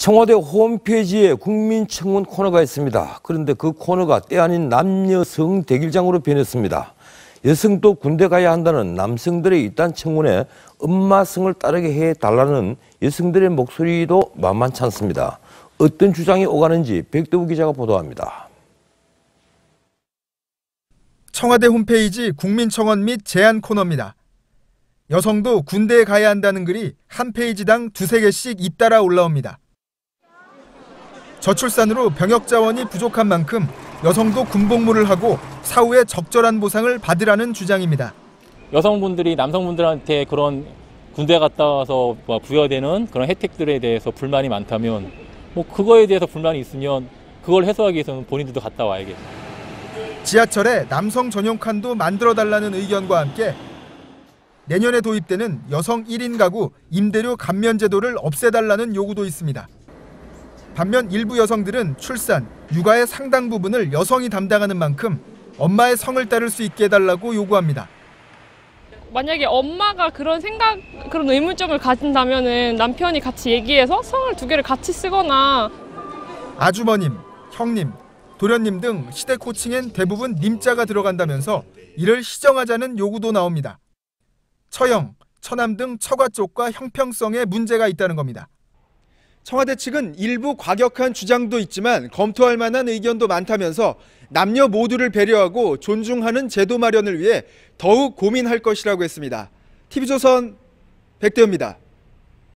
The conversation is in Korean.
청와대 홈페이지에 국민청원 코너가 있습니다. 그런데 그 코너가 때 아닌 남여성 대길장으로 변했습니다. 여성도 군대 가야 한다는 남성들의 이딴 청원에 엄마성을 따르게 해달라는 여성들의 목소리도 만만치 않습니다. 어떤 주장이 오가는지 백대우 기자가 보도합니다. 청와대 홈페이지 국민청원 및 제안 코너입니다. 여성도 군대에 가야 한다는 글이 한 페이지당 2~3개씩 잇따라 올라옵니다. 저출산으로 병역 자원이 부족한 만큼 여성도 군복무를 하고 사후에 적절한 보상을 받으라는 주장입니다. 여성분들이 남성분들한테 그런 군대 갔다 와서 부여되는 그런 혜택들에 대해서 불만이 많다면 그거에 대해서 불만이 있으면 그걸 해소하기 위해서는 본인들도 갔다 와야겠죠. 지하철에 남성 전용 칸도 만들어달라는 의견과 함께 내년에 도입되는 여성 1인 가구 임대료 감면 제도를 없애달라는 요구도 있습니다. 반면 일부 여성들은 출산, 육아의 상당 부분을 여성이 담당하는 만큼 엄마의 성을 따를 수 있게 해달라고 요구합니다. 만약에 엄마가 그런 의문점을 가진다면은 남편이 같이 얘기해서 성을 2개를 같이 쓰거나 아주머님, 형님, 도련님 등 시댁 호칭엔 대부분 님자가 들어간다면서 이를 시정하자는 요구도 나옵니다. 처형, 처남 등 처가 쪽과 형평성에 문제가 있다는 겁니다. 청와대 측은 일부 과격한 주장도 있지만 검토할 만한 의견도 많다면서 남녀 모두를 배려하고 존중하는 제도 마련을 위해 더욱 고민할 것이라고 했습니다. TV조선 백대우입니다.